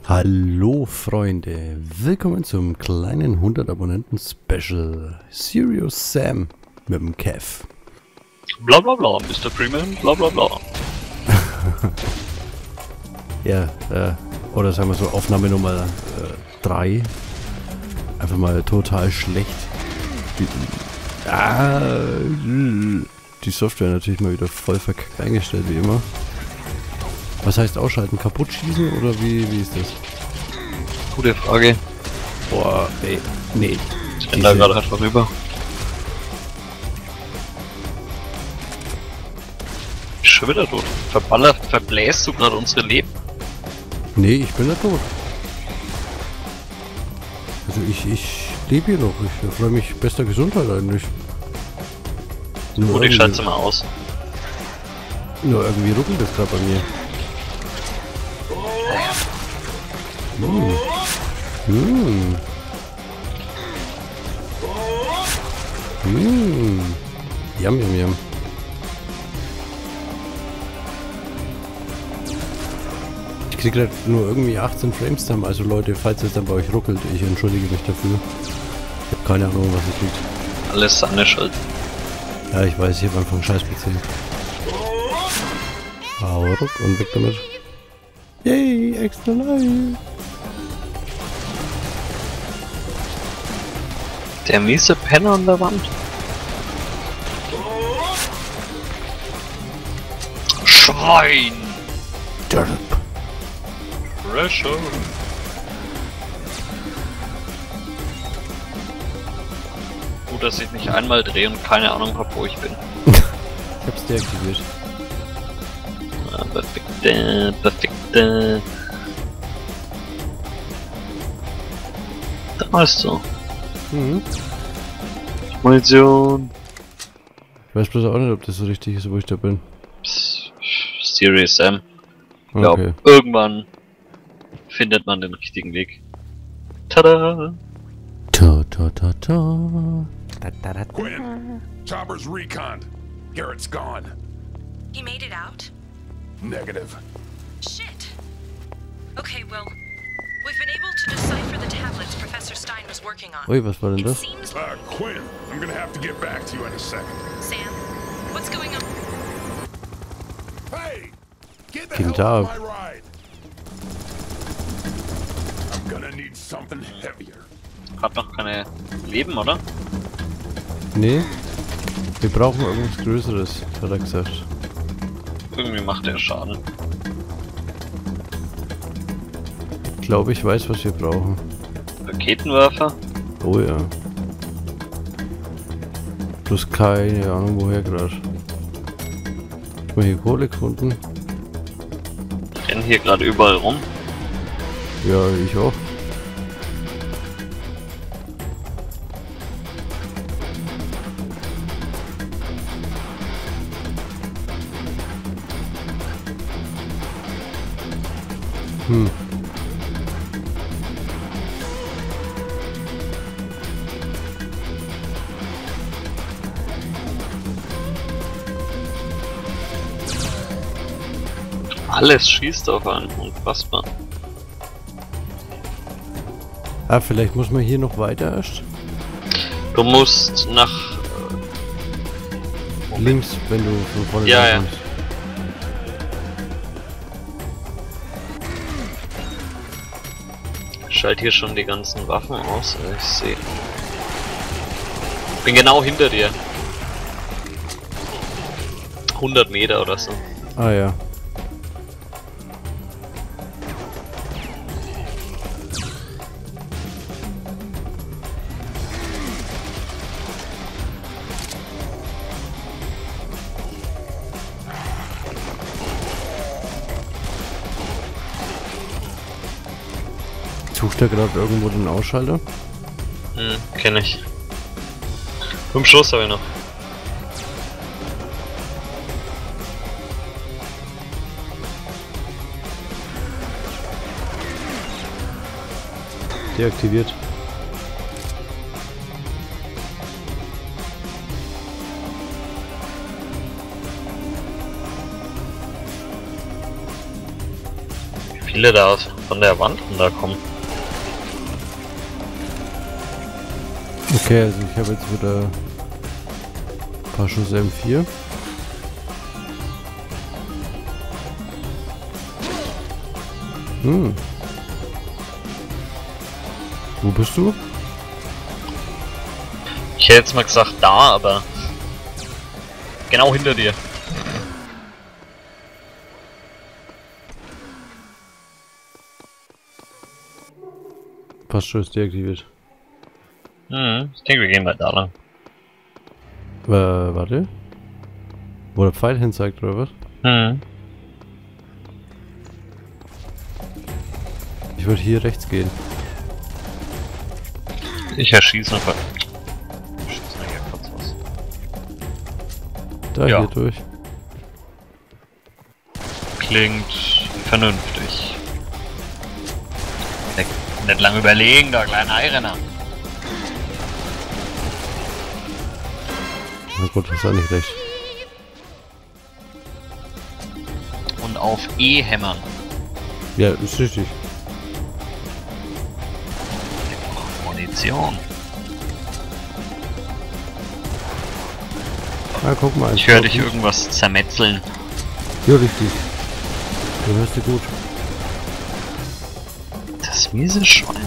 Hallo Freunde, willkommen zum kleinen 100 Abonnenten Special Serious Sam mit dem Kev. Bla bla bla, Mr. Freeman, bla bla bla. Ja, oder sagen wir so, Aufnahme Nummer 3. Einfach mal total schlecht. Die Software natürlich mal wieder voll verkackt eingestellt, wie immer. Was heißt ausschalten? Kaputt schießen oder wie ist das? Gute Frage. Boah, ey, nee. Ich bin da gerade einfach rüber. Schon wieder tot. Verbläst du gerade unsere Leben? Nee, ich bin da tot. Also ich lebe hier noch. Ich freue mich bester Gesundheit eigentlich. Gut, ich schalte mal aus. Nur irgendwie ruckelt das gerade bei mir. Yum, yum, yum. Ich krieg grad nur irgendwie 18 Frames dann, also Leute, falls es dann bei euch ruckelt, ich entschuldige mich dafür. Ich habe keine Ahnung, was es liegt. Alles seine Schuld. Ja, ich weiß, ich habe einfach einen scheiß PC. Hau ruck und weg damit. Yay, extra live. Der miese Penner an der Wand. Schwein! Derp. Pressure! Gut, dass ich nicht einmal drehe und keine Ahnung habe, wo ich bin. Ich hab's deaktiviert. Ah, perfekte, perfekte. Da ist so. Munition. Ich weiß bloß auch nicht, ob das so richtig ist, wo ich da bin. Serious Sam. Ich glaub, Okay. irgendwann findet man den richtigen Weg. Tada! Ta ta ta ta. Ta ta ta ta. Quinn, Chopper's reconned. Garrett's gone. He made it out? Negative. Shit. Okay, well, we've been able to decipher the tablets Professor Stein was working on. Ui, was war denn It das? seems Quinn, I'm gonna have to get back to you in a second. Sam, what's going on? Hey! Get the Guten hell off Tag. my ride! I'm gonna need something heavier. Hat noch keine Leben, oder? Nee. Wir brauchen irgendwas Größeres, hat er gesagt. Irgendwie macht er Schaden. Ich glaube, ich weiß, was wir brauchen. Raketenwerfer? Oh ja. Bloß keine Ahnung, woher gerade. Haben wir hier Kohle gefunden? Rennen hier gerade überall rum. Ja, ich auch. Alles schießt auf einen, unfassbar. Ah, vielleicht muss man hier noch weiter erst. Du musst nach... Links, wenn du von vorne Ja, kommst. Schalt hier schon die ganzen Waffen aus, ich sehe. Bin genau hinter dir. 100 Meter oder so. Ah ja. Sucht er gerade irgendwo den Ausschalter? Kenn ich. 5 Schuss habe ich noch. Deaktiviert. viele da aus. von der Wand runterkommen. Okay, also ich habe jetzt wieder ein paar Schuss M4. Wo bist du? Ich hätte jetzt mal gesagt da, aber genau hinter dir. Passt schon, ist deaktiviert. Ich denke, wir gehen mal da lang. Warte. Wo der Pfeil hin zeigt, oder was? Ich würde hier rechts gehen. Ich erschieße einfach. Schieß mal hier kurz was. Da, Ja. hier durch. Klingt vernünftig. Nicht lange überlegen, da kleiner Eirenner. Na gut, hast du auch nicht recht. Und auf E hämmern. Ja, ist richtig. Munition. Ah, guck mal. Ich höre dich irgendwas zermetzeln. Ja, richtig. Du hörst dich gut. Das miese Schwein.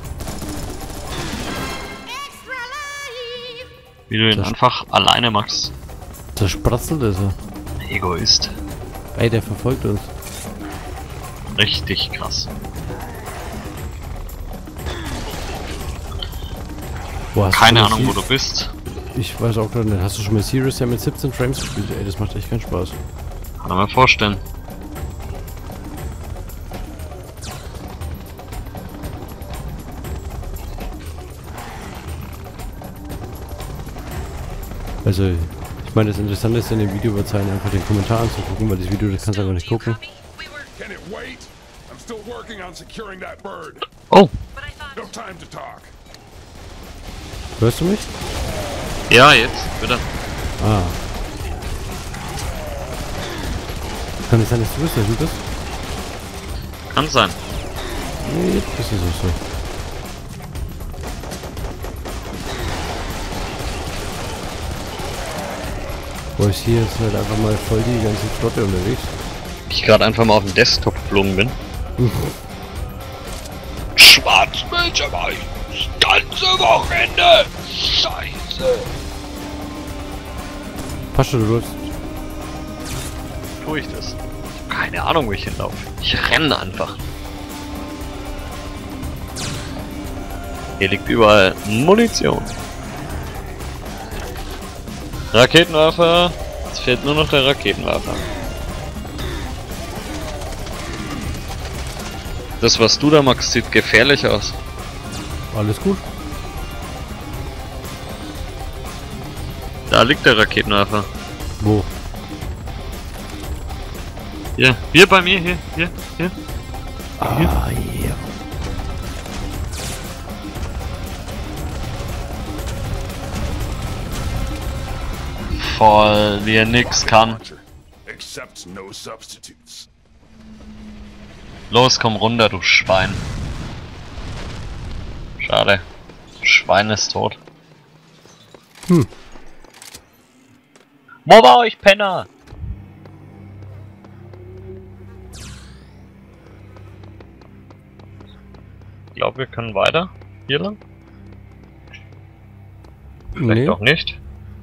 Wie du ihn Das- einfach alleine machst. Zerspratzelt ist er. Egoist. Ey, der verfolgt uns. Richtig krass. Wo hast Keine du Ahnung, wo Sie- du bist. Ich weiß auch gerade nicht. Hast du schon mal Serious ja mit 17 Frames gespielt? Ey, das macht echt keinen Spaß. Kann man mir vorstellen. Also, ich meine, das Interessante ist in den Videoüberzeilen einfach den Kommentar anzugucken, weil das Video, das kannst du einfach nicht Do you gucken. copy? We were, Can it wait? I'm still working on securing that bird. Oh, but I thought. No time to talk. Hörst du mich? ja, jetzt, bitte. Ah. Kann es sein, dass du bist, dass du bist? Kann sein. Nee, jetzt bist du so. Boah, ich hier ist halt einfach mal voll die ganze Flotte unterwegs. Ich gerade einfach mal auf den Desktop geflogen bin. Schwarzbildschirm, das ganze Wochenende. Scheiße. Passt schon, du läufst. Tue ich das? Keine Ahnung, wo ich hinlaufe. Ich renne einfach. Hier liegt überall Munition. Raketenwerfer. Jetzt fehlt nur noch der Raketenwerfer. Das, was du da machst, sieht gefährlich aus. Alles gut. Da liegt der Raketenwerfer. Wo? Hier bei mir, hier. Ah, ja. Voll, wie er nix kann. Launcher accepts no substitutes. Los, komm runter, du Schwein. Schade. Schwein ist tot. Hm. Wo war ich, Penner? Ich glaube, wir können weiter. Hier lang? Vielleicht Nee. auch nicht.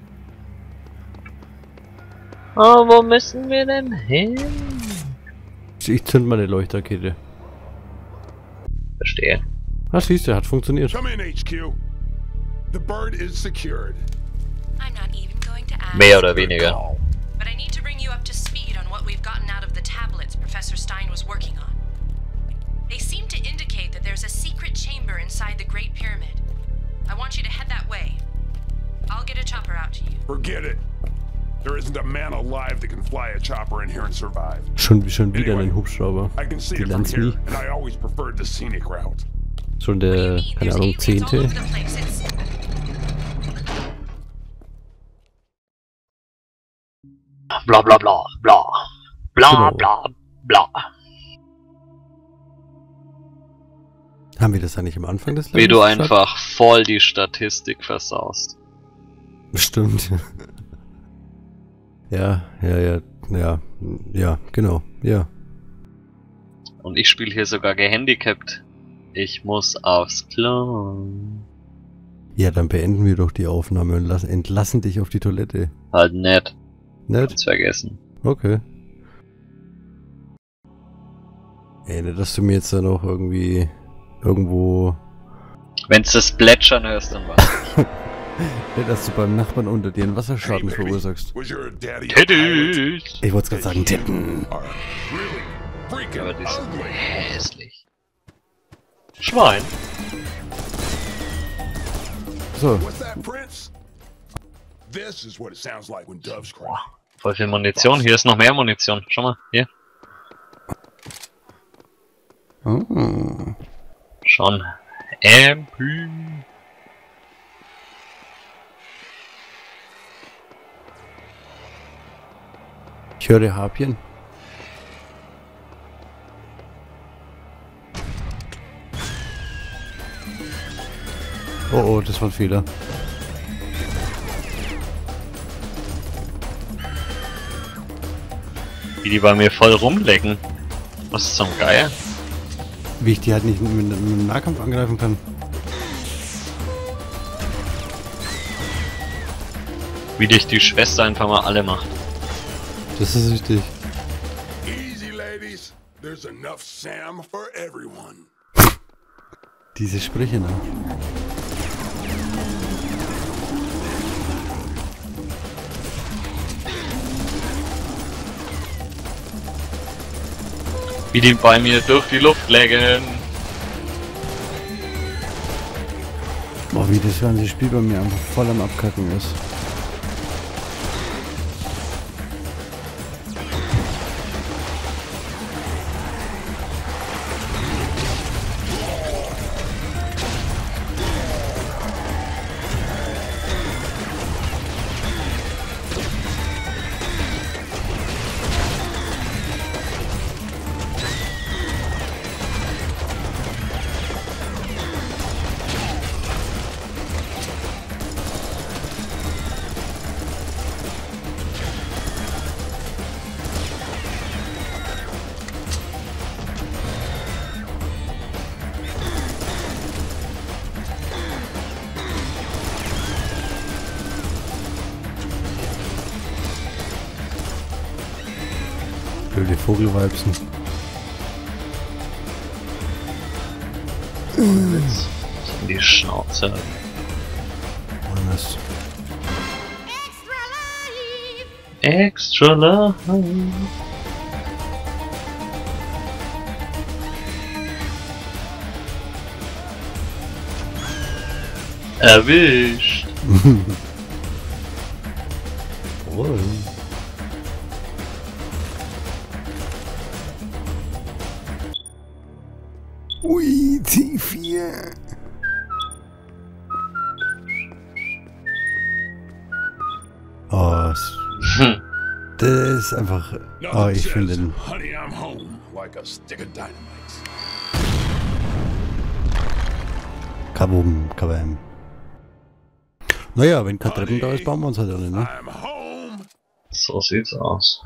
Oh, wo müssen wir denn hin? Ich zünd mal eine Leuchtrakete. Verstehe. Ah, siehst du, hat funktioniert. Come in, HQ. The bird is secured. I'm not even going to ask. Mehr oder weniger. Call. But I need to bring you up to speed on what we've gotten out of the tablets Professor Stein was working on. They seem to indicate that there's a secret chamber inside the Great Pyramid. I want you to head that way. I'll get a chopper out to you. Forget it. There isn't a man alive that can fly a chopper in here and survive. Schon wieder Anyway, ein Hubschrauber. I can see Die it from Landsmi. here, and I always preferred the scenic route. Schon What do you der, mean? keine There's Ahnung, aliens all 10. over the place. It's Bla bla bla bla. Bla Genau. bla bla. Haben wir das eigentlich am Anfang des Wie du geschafft? einfach voll die Statistik versaust. Stimmt. Ja, genau, ja. Und ich spiele hier sogar gehandicapt. Ich muss aufs Klo. Ja, dann beenden wir doch die Aufnahme und entlassen dich auf die Toilette. Halt nett. Nett? Kannst vergessen. Okay. Ey, nicht, dass du mir jetzt da noch irgendwie irgendwo... Wenn's das Plätschern hörst, dann was. Nicht, dass du beim Nachbarn unter dir einen Wasserschaden Hey, baby, verursachst. was your daddy a pilot? Titties! Ich wollte gerade sagen, Titten. Are really freaking Aber die sind ugly. hässlich. Schwein. So, What's that, Prince? This is what it sounds like when doves cry. Voll viel Munition. Hier ist noch mehr Munition. Schau mal, hier. oh. Schon. MP. Ich höre Harpien. Oh, das war ein Fehler. Wie die bei mir voll rumlecken. Was zum Geier? Wie ich die halt nicht mit dem Nahkampf angreifen kann. Wie dich die Schwester einfach mal alle macht. Das ist wichtig. Easy, ladies. There's enough Sam for everyone. Diese Sprüche, ne? Wie die bei mir durch die Luft lecken. Boah, wie das ganze Spiel bei mir einfach voll am Abkacken ist. Blöde Vogelweibsen. In die Schnauze. Anders. Extra love. Erwischt. Oh. Ui, T4. Oh, das ist einfach... Oh, Nothing ich finde says, den... honey, I'm home, like a stick of dynamite. Kabum, kabam. Naja, wenn kein Treppen da ist, bauen wir uns halt alle, ne? I'm home. So sieht's aus.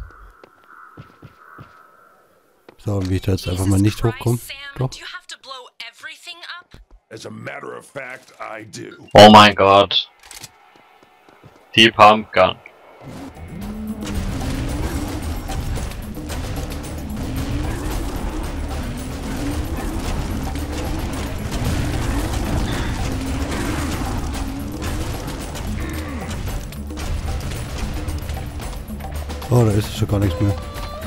So, und wie ich da jetzt einfach mal nicht hochkomme. Sam, Doch. do you have to blow everything up? As a matter of fact, I do. Oh mein Gott. Die Pumpgun. Oh, da ist schon gar nichts mehr.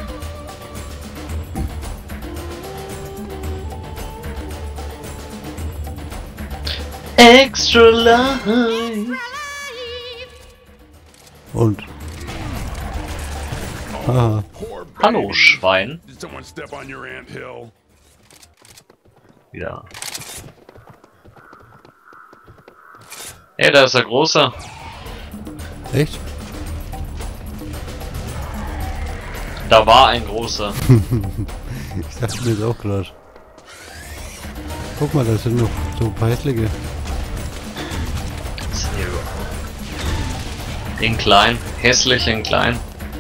Extra life. Und... Haha. Poor baby. Hallo, Schwein. Did someone step on your anthill? Wieder. Ey, da ist der Große. Echt? Da war ein Großer. Ich dachte mir jetzt auch gerade. Guck mal, da sind noch so ein paar hässliche. In klein, hässlich in klein.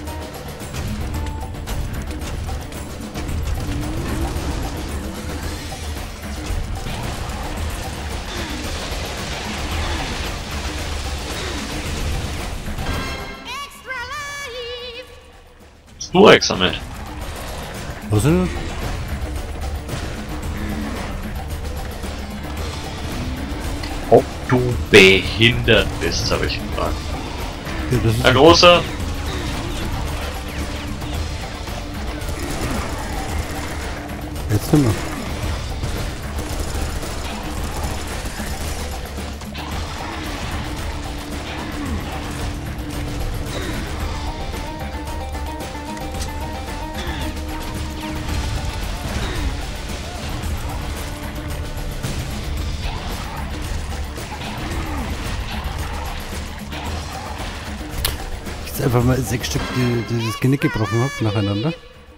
Nur examen. Was sind das? Ob du behindert bist, habe ich gefragt. Ja, das ist Herr Großer! jetzt sind wir. Jetzt einfach mal 6 Stück dieses Genick gebrochen habe nacheinander.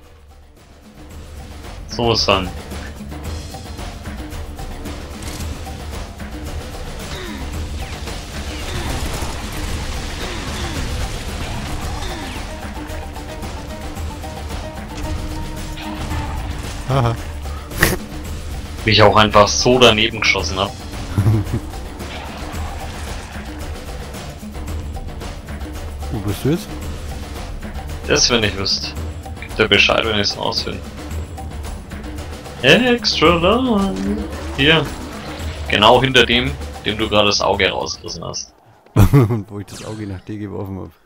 So ist dann. Haha. Wie ich auch einfach so daneben geschossen habe. Wo bist du jetzt? Das, wenn ich wüsste. Gibt der Bescheid, wenn ich es ausfinde. Extra long. Hier. Genau hinter dem, dem du gerade das Auge rausgerissen hast. Und wo ich das Auge nach dir geworfen habe.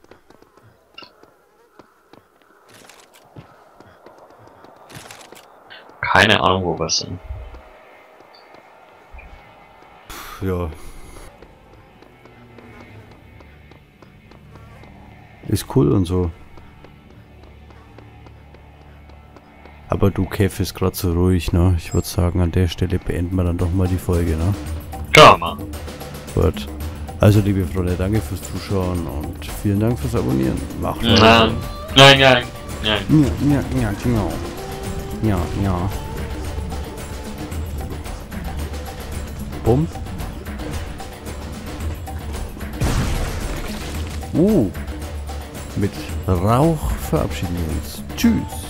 Keine Ahnung, wo wir sind. Ja. Ist cool und so. Aber du, Kev, ist gerade so ruhig, ne? Ich würde sagen, an der Stelle beenden wir dann doch mal die Folge, ne? Kann man. Gut. Also, liebe Freunde, danke fürs Zuschauen und vielen Dank fürs Abonnieren. Macht Nein. Nein, nein, nein. Ja, genau. Ja. Bumm. Mit Rauch verabschieden wir uns. Tschüss.